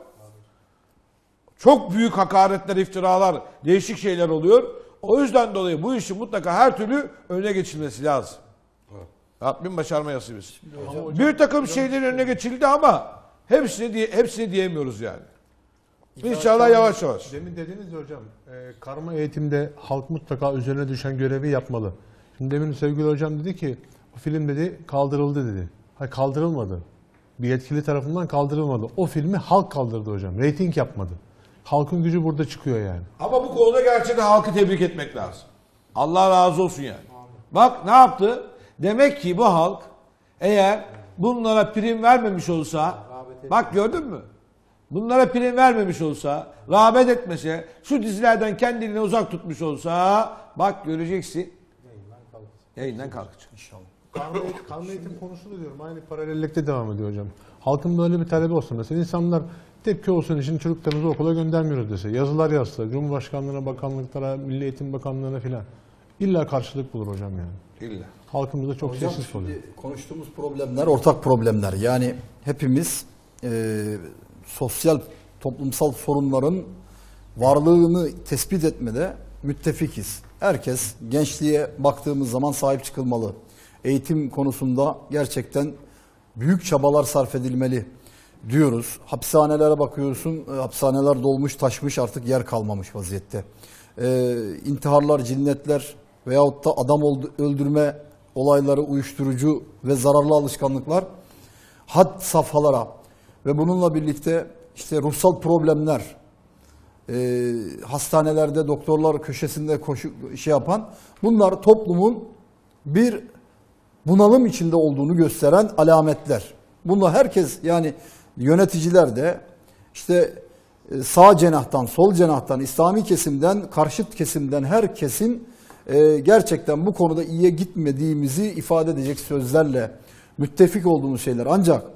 Çok büyük hakaretler, iftiralar, değişik şeyler oluyor. O yüzden dolayı bu işin mutlaka her türlü önüne geçilmesi lazım. Rabbim başarma nasip etsin. Bir takım şeylerin önüne geçildi ama hepsini diyemiyoruz yani. İnşallah yavaş yavaş. Demin dediniz ya hocam, karma eğitimde halk mutlaka üzerine düşen görevi yapmalı. Şimdi demin sevgili hocam dedi ki, o film dedi kaldırıldı dedi. Hayır, kaldırılmadı. Bir yetkili tarafından kaldırılmadı. O filmi halk kaldırdı hocam. Reyting yapmadı. Halkın gücü burada çıkıyor yani. Ama bu konuda gerçekten halkı tebrik etmek lazım. Allah razı olsun yani. Bak ne yaptı? Demek ki bu halk eğer bunlara prim vermemiş olsa, bak gördün mü? Bunlara prim vermemiş olsa, rağbet etmese, şu dizilerden kendini uzak tutmuş olsa, bak göreceksin. Yayından kalkacak. İnşallah. Karma eğitim konusu da diyorum. Aynı paralellikte devam ediyor hocam. Halkın böyle bir talebi olsun. Mesela insanlar tepki olsun için çocuklarımızı okula göndermiyoruz dese. Yazılar yazsa, Cumhurbaşkanlığına, bakanlıklara, Milli Eğitim Bakanlığına filan. İlla karşılık bulur hocam yani. İlla. Halkımızda çok Hocam, sessiz oluyor. konuştuğumuz problemler ortak problemler. Yani hepimiz sosyal, toplumsal sorunların varlığını tespit etmede müttefikiz. Herkes gençliğe baktığımız zaman sahip çıkılmalı. Eğitim konusunda gerçekten büyük çabalar sarf edilmeli diyoruz. Hapishanelere bakıyorsun, hapishaneler dolmuş taşmış, artık yer kalmamış vaziyette. İntiharlar, cinnetler veyahut da adam öldürme olayları, uyuşturucu ve zararlı alışkanlıklar had safhalara ve bununla birlikte işte ruhsal problemler, hastanelerde doktorlar köşesinde yapan, bunlar toplumun bir bunalım içinde olduğunu gösteren alametler. Bunlar herkes, yani yöneticiler de işte sağ cenahtan, sol cenahtan, İslami kesimden, karşıt kesimden herkesin gerçekten bu konuda iyiye gitmediğimizi ifade edecek sözlerle müttefik olduğumuz şeyler. Ancak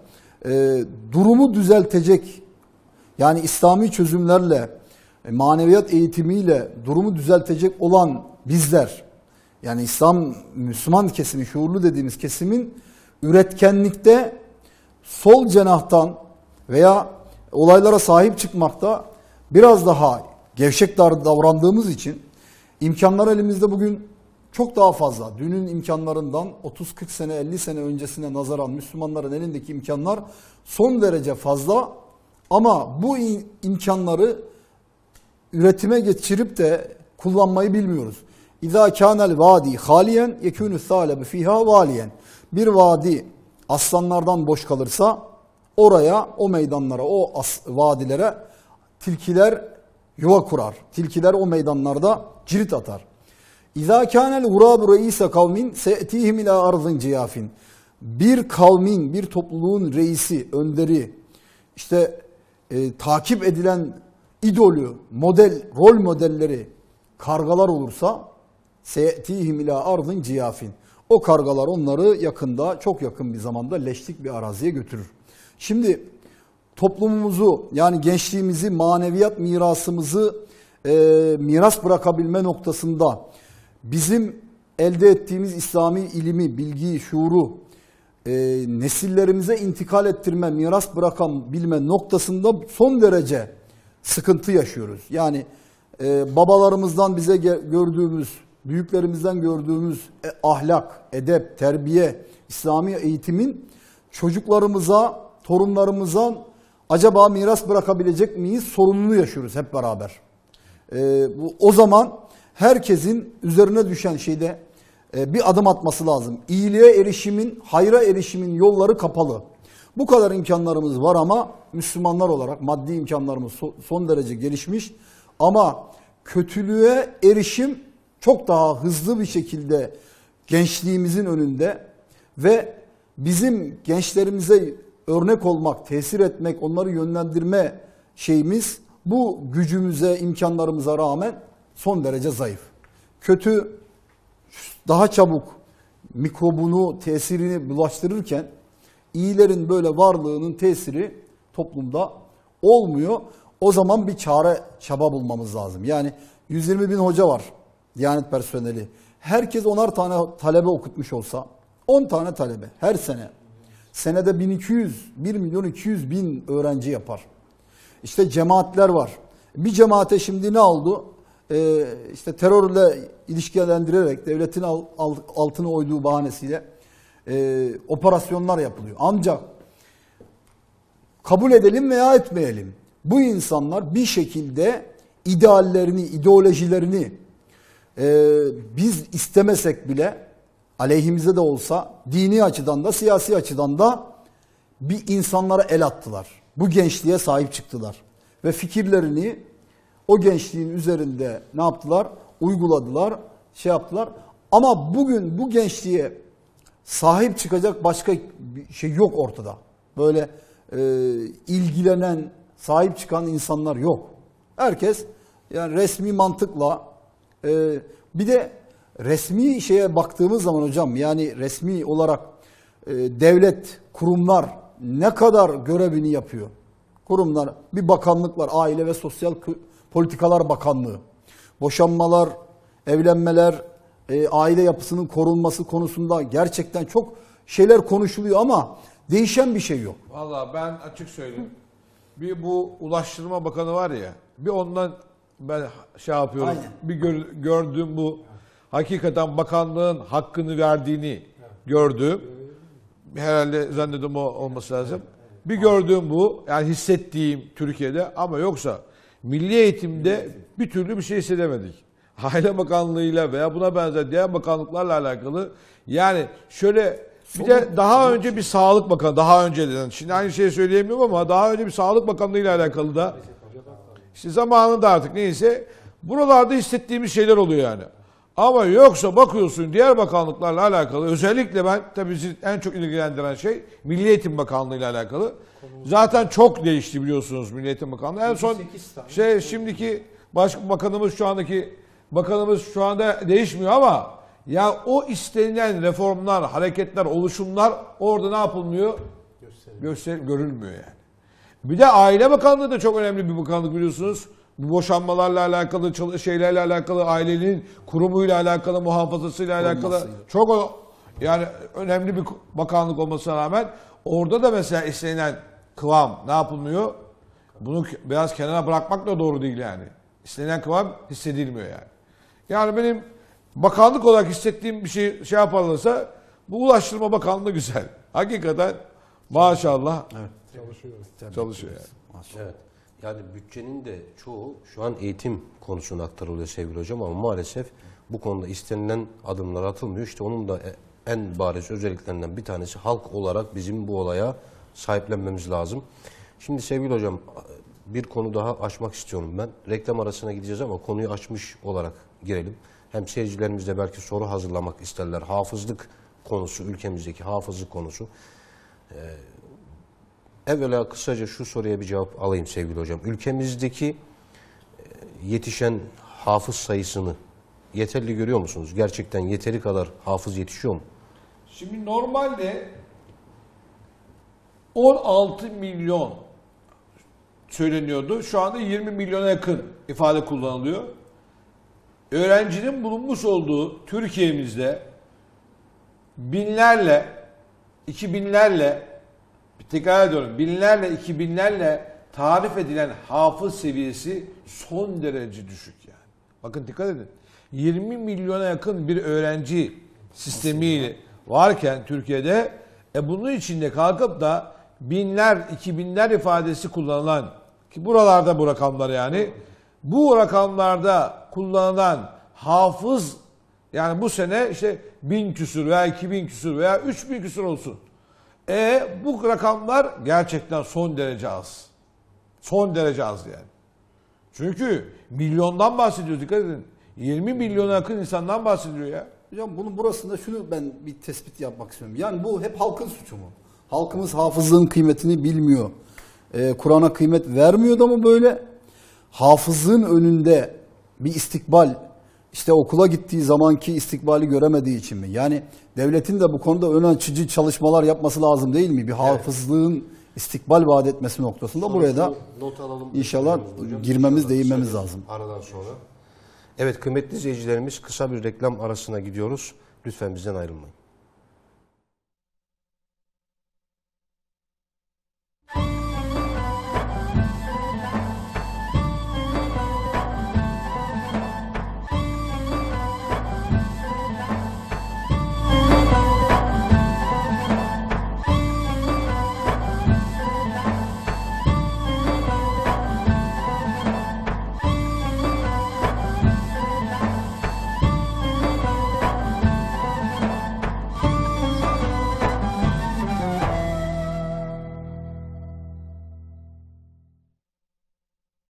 durumu düzeltecek, yani İslami çözümlerle, maneviyat eğitimiyle durumu düzeltecek olan bizler, yani Müslüman kesimi, şuurlu dediğimiz kesimin üretkenlikte sol cenahtan veya olaylara sahip çıkmakta biraz daha gevşek davrandığımız için imkanlar elimizde bugün çok daha fazla. Dünün imkanlarından 30-40 sene, 50 sene öncesine nazaran Müslümanların elindeki imkanlar son derece fazla. Ama bu imkanları üretime geçirip de kullanmayı bilmiyoruz. İzâ kânel vâdî hâliyen yekûnü thâlebu fîhâ vâliyen. Bir vadi aslanlardan boş kalırsa oraya, o meydanlara, o vadilere tilkiler yuva kurar. Tilkiler o meydanlarda cirit atar. İzâ kânel gurâbu reîse kavmin se'tîhim ilâ arzın ciyâfin. Bir kavmin, bir topluluğun reisi, önderi, işte takip edilen idolü, rol modelleri kargalar olursa se'tîhim ilâ arzın ciyâfin. O kargalar onları yakında, çok yakın bir zamanda leşlik bir araziye götürür. Şimdi toplumumuzu, yani gençliğimizi, maneviyat mirasımızı miras bırakabilme noktasında bizim elde ettiğimiz İslami ilimi, bilgiyi, şuuru nesillerimize intikal ettirme, miras bırakabilme noktasında son derece sıkıntı yaşıyoruz. Yani babalarımızdan bize gördüğümüz, büyüklerimizden gördüğümüz ahlak, edep, terbiye, İslami eğitimin çocuklarımıza, torunlarımıza acaba miras bırakabilecek miyiz sorununu yaşıyoruz hep beraber. O zaman herkesin üzerine düşen şeyde bir adım atması lazım. İyiliğe erişimin, hayra erişimin yolları kapalı. Bu kadar imkanlarımız var ama Müslümanlar olarak maddi imkanlarımız son derece gelişmiş. Ama kötülüğe erişim çok daha hızlı bir şekilde gençliğimizin önünde ve bizim gençlerimize örnek olmak, tesir etmek, onları yönlendirme şeyimiz bu gücümüze, imkanlarımıza rağmen son derece zayıf. Kötü daha çabuk mikrobunu, tesirini bulaştırırken iyilerin böyle varlığının tesiri toplumda olmuyor. O zaman bir çaba bulmamız lazım. Yani 120 bin hoca var, Diyanet personeli. Herkes 10'ar tane talebe okutmuş olsa, 10 tane talebe her sene. Senede 1.200.000 öğrenci yapar. İşte cemaatler var. Bir cemaate şimdi ne oldu? İşte terörle ilişkilendirerek devletin altına oyduğu bahanesiyle operasyonlar yapılıyor. Ancak kabul edelim veya etmeyelim, bu insanlar bir şekilde ideallerini, ideolojilerini biz istemesek bile aleyhimize de olsa dini açıdan da siyasi açıdan da bir insanlara el attılar. Bu gençliğe sahip çıktılar. Ve fikirlerini o gençliğin üzerinde ne yaptılar? Uyguladılar, şey yaptılar. Ama bugün bu gençliğe sahip çıkacak başka bir şey yok ortada. Böyle ilgilenen, sahip çıkan insanlar yok. Herkes yani resmi mantıkla bir de resmi şeye baktığımız zaman hocam, yani resmi olarak devlet, kurumlar ne kadar görevini yapıyor? Kurumlar, bir bakanlık var, Aile ve Sosyal Politikalar Bakanlığı. Boşanmalar, evlenmeler, aile yapısının korunması konusunda gerçekten çok şeyler konuşuluyor ama değişen bir şey yok. Vallahi ben açık söyleyeyim. Bir bu Ulaştırma Bakanı var ya, bir ondan ben şey yapıyorum. Aynen. Bir gördüğüm bu hakikaten bakanlığın hakkını verdiğini gördüğüm, herhalde zannediyorum o olması lazım. Bir gördüğüm bu, yani hissettiğim Türkiye'de, ama yoksa milli eğitimde bir türlü bir şey hissedemedik. Aile Bakanlığı'yla veya buna benzer diğer bakanlıklarla alakalı, yani şöyle bir de daha önce bir Sağlık Bakanı, daha önceden, şimdi aynı şeyi söyleyemiyorum ama daha önce bir Sağlık Bakanlığı'yla alakalı da işte zamanında artık neyse buralarda hissettiğimiz şeyler oluyor yani. Ama yoksa bakıyorsun diğer bakanlıklarla alakalı, özellikle ben tabii bizi en çok ilgilendiren şey Milli Eğitim Bakanlığı ile alakalı. Zaten çok değişti biliyorsunuz Milli Eğitim Bakanlığı. En son şimdiki bakanımız, şu andaki bakanımız şu anda değişmiyor ama ya o istenilen reformlar, hareketler, oluşumlar orada ne yapılmıyor? görülmüyor yani. Bir de Aile Bakanlığı da çok önemli bir bakanlık biliyorsunuz. Bu boşanmalarla alakalı, şeylerle alakalı, ailenin kurumuyla alakalı, muhafazasıyla alakalı çok yani önemli bir bakanlık olmasına rağmen orada da mesela istenilen kıvam ne yapılmıyor? Bunu biraz kenara bırakmak da doğru değil yani. İstenilen kıvam hissedilmiyor yani. Yani benim bakanlık olarak hissettiğim bir şey yaparlarsa bu Ulaştırma Bakanlığı güzel. Hakikaten maşallah çalışıyor yani. Evet. Yani bütçenin de çoğu şu an eğitim konusuna aktarılıyor sevgili hocam ama maalesef bu konuda istenilen adımlar atılmıyor. İşte onun da en bariz özelliklerinden bir tanesi halk olarak bizim bu olaya sahiplenmemiz lazım. Şimdi sevgili hocam bir konu daha açmak istiyorum ben. Reklam arasına gideceğiz ama konuyu açmış olarak girelim. Hem seyircilerimiz de belki soru hazırlamak isterler. Hafızlık konusu, ülkemizdeki hafızlık konusu. Evvela kısaca şu soruya bir cevap alayım sevgili hocam. Ülkemizdeki yetişen hafız sayısını yeterli görüyor musunuz? Gerçekten yeteri kadar hafız yetişiyor mu? Şimdi normalde 16 milyon söyleniyordu. Şu anda 20 milyona yakın ifade kullanılıyor. Öğrencinin bulunmuş olduğu Türkiye'mizde binlerle, 2000'lerle, tekrar ediyorum, binlerle, 2000'lerle tarif edilen hafız seviyesi son derece düşük yani. Bakın dikkat edin. 20 milyona yakın bir öğrenci sistemi varken Türkiye'de bunun içinde kalkıp da binler, 2000'ler ifadesi kullanılan ki buralarda bu rakamlar yani bu rakamlarda kullanılan hafız yani bu sene işte 1000 küsur veya 2000 küsur veya 3000 küsur olsun. Bu rakamlar gerçekten son derece az. Son derece az yani. Çünkü milyondan bahsediyoruz dikkat edin. 20 milyona yakın insandan bahsediyor ya. Hocam bunun burasında şunu ben bir tespit yapmak istiyorum. Yani bu hep halkın suçu mu? Halkımız hafızlığın kıymetini bilmiyor. Kur'an'a kıymet vermiyor da mı böyle? Hafızlığın önünde bir istikbal, işte okula gittiği zamanki istikbali göremediği için mi? Yani devletin de bu konuda ön açıcı çalışmalar yapması lazım değil mi? Bir hafızlığın istikbal vaat etmesi noktasında buraya da not alalım. inşallah girmemiz, değinmemiz lazım. Aradan sonra. Evet kıymetli izleyicilerimiz kısa bir reklam arasına gidiyoruz. Lütfen bizden ayrılmayın.